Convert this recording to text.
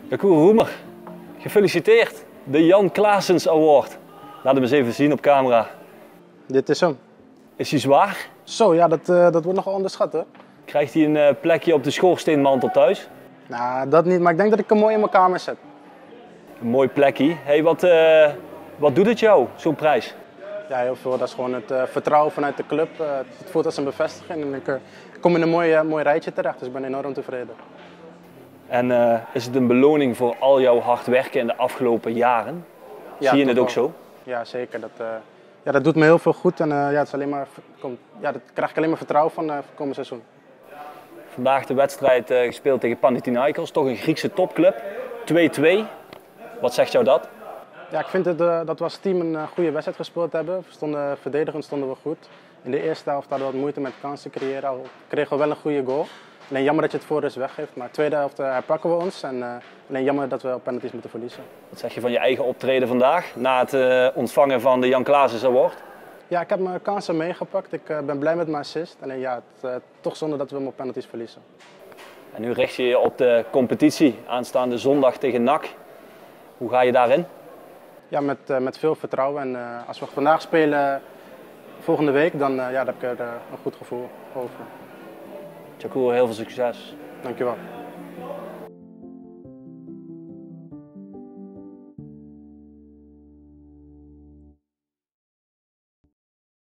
Jacob Roemer, gefeliciteerd. De Jan Claessens Award. Laat hem eens even zien op camera. Dit is hem. Is hij zwaar? Zo, ja, dat wordt nogal onderschat hoor. Krijgt hij een plekje op de schoorsteenmantel thuis? Nou, dat niet, maar ik denk dat ik hem mooi in mijn kamer zet. Een mooi plekje. Hey, wat doet het jou, zo'n prijs? Ja, heel veel. Dat is gewoon het vertrouwen vanuit de club. Het voelt als een bevestiging en ik kom in een mooi rijtje terecht, dus ik ben enorm tevreden. En is het een beloning voor al jouw hard werken in de afgelopen jaren? Ja, zie je het ook wel. zo? Ja, zeker. Dat doet me heel veel goed en het is alleen maar, daar krijg ik alleen maar vertrouwen van voor het komende seizoen. Vandaag de wedstrijd gespeeld tegen Panathinaikos, toch een Griekse topclub. 2-2. Wat zegt jou dat? Ja, ik vind dat we als team een goede wedstrijd gespeeld hebben. Verdedigend stonden we goed. In de eerste helft hadden we wat moeite met kansen creëren. Al kregen we wel een goede goal. Alleen jammer dat je het voor rust weggeeft. Maar de tweede helft herpakken we ons. En alleen jammer dat we op penalties moeten verliezen. Wat zeg je van je eigen optreden vandaag, na het ontvangen van de Jan Claessens Award? Ja, ik heb mijn kansen meegepakt. Ik ben blij met mijn assist. Alleen ja, toch zonde dat we hem op penalties verliezen. En nu richt je je op de competitie, aanstaande zondag tegen NAC. Hoe ga je daarin? Ja, met veel vertrouwen. En als we vandaag spelen volgende week, dan heb ik er een goed gevoel over. Jacob, heel veel succes. Dankjewel.